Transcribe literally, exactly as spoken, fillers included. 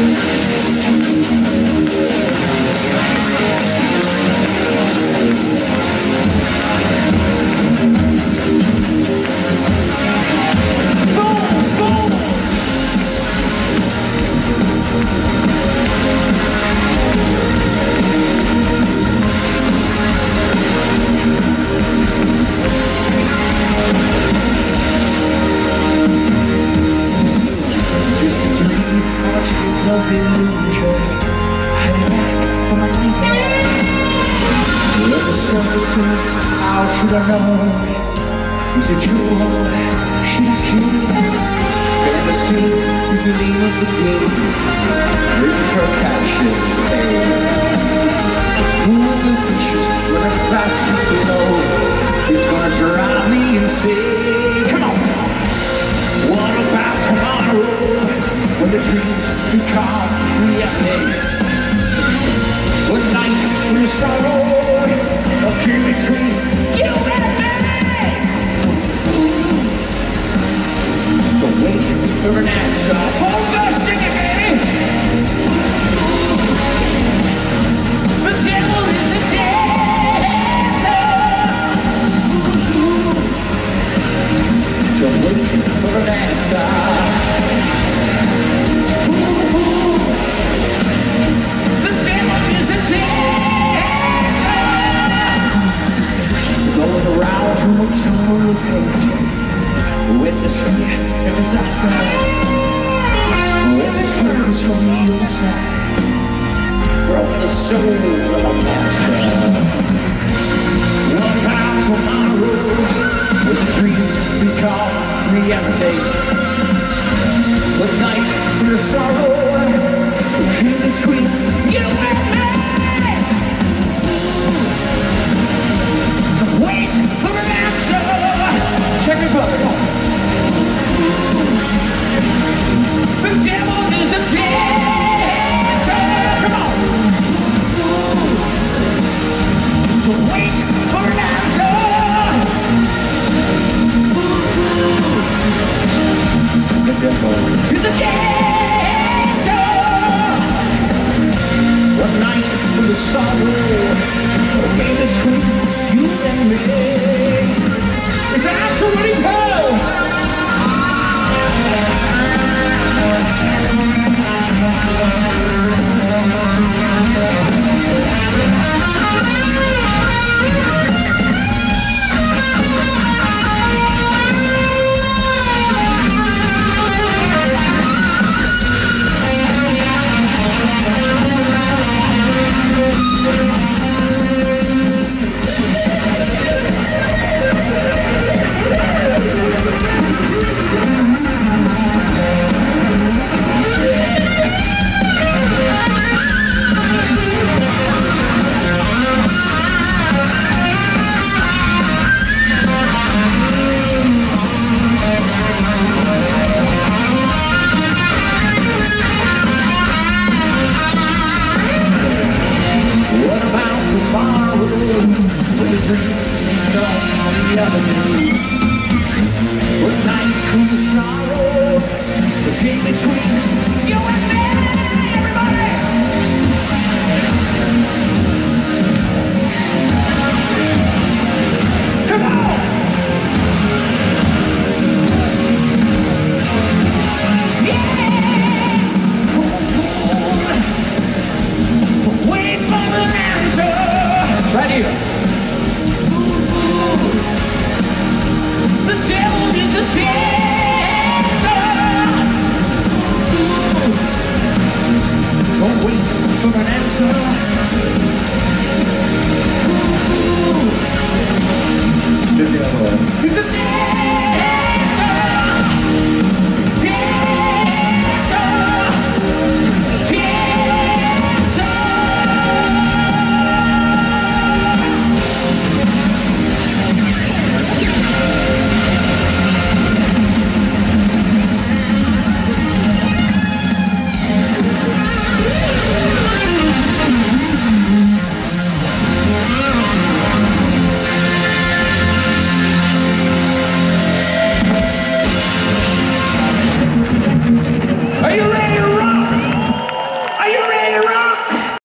Of illusion, heading back from my nightmare. Let the surface of how should I know? Is it true or should I kill? Fantasy is the name of the game. Brings her passion pain. All the pictures running fast and slow. It's gonna drive me insane. Come on! What about tomorrow? When the dreams become reality, one night in the sorrow, a in between you and me. So wait for an answer, focus, sing it, baby. The devil is a dancer. So wait for an answer. To a tunnel of hate, witness fear and disaster, witness curtains from the inside, from the soul of a master. What about tomorrow, when the dreams become reality? What night for the sorrow, in between you and me? To wait for an answer. Check me, brother. The devil is a dancer. Come on. To wait for an answer. The devil is a dancer. One night for the sorrow.